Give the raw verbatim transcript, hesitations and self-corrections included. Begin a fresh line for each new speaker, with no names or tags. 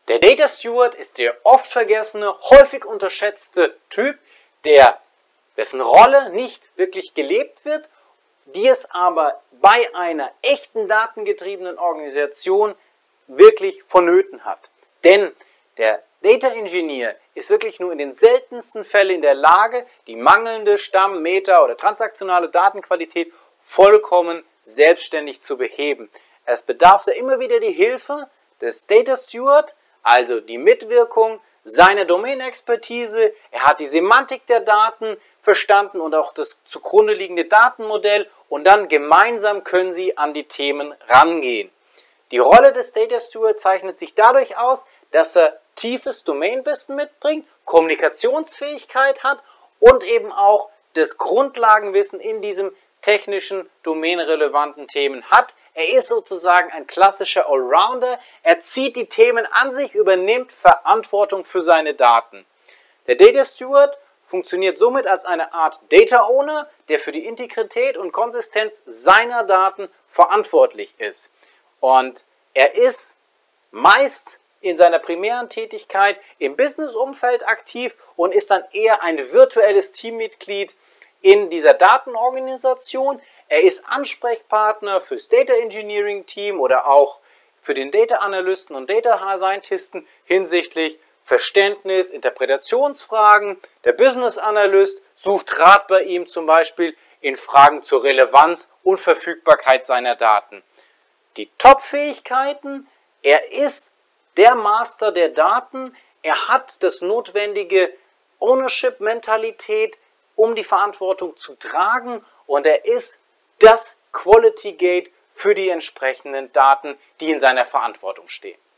Der Data Steward ist der oft vergessene, häufig unterschätzte Typ, der, dessen Rolle nicht wirklich gelebt wird, die es aber bei einer echten datengetriebenen Organisation wirklich vonnöten hat. Denn der Data Engineer ist wirklich nur in den seltensten Fällen in der Lage, die mangelnde Stamm-, Meta- oder transaktionale Datenqualität vollkommen selbstständig zu beheben. Es bedarf da immer wieder die Hilfe des Data Steward, also die Mitwirkung seiner Domain-Expertise. Er hat die Semantik der Daten verstanden und auch das zugrunde liegende Datenmodell, und dann gemeinsam können sie an die Themen rangehen. Die Rolle des Data Steward zeichnet sich dadurch aus, dass er tiefes Domainwissen mitbringt, Kommunikationsfähigkeit hat und eben auch das Grundlagenwissen in diesem technischen, domainrelevanten Themen hat. Er ist sozusagen ein klassischer Allrounder. Er zieht die Themen an sich, übernimmt Verantwortung für seine Daten. Der Data Steward funktioniert somit als eine Art Data Owner, der für die Integrität und Konsistenz seiner Daten verantwortlich ist. Und er ist meist in seiner primären Tätigkeit im Business-Umfeld aktiv und ist dann eher ein virtuelles Teammitglied in dieser Datenorganisation. Er ist Ansprechpartner fürs Data Engineering Team oder auch für den Data Analysten und Data Scientisten hinsichtlich Verständnis, Interpretationsfragen. Der Business Analyst sucht Rat bei ihm zum Beispiel in Fragen zur Relevanz und Verfügbarkeit seiner Daten. Die Top-Fähigkeiten: er ist der Master der Daten, er hat das notwendige Ownership-Mentalität, um die Verantwortung zu tragen, und er ist das Quality Gate für die entsprechenden Daten, die in seiner Verantwortung stehen.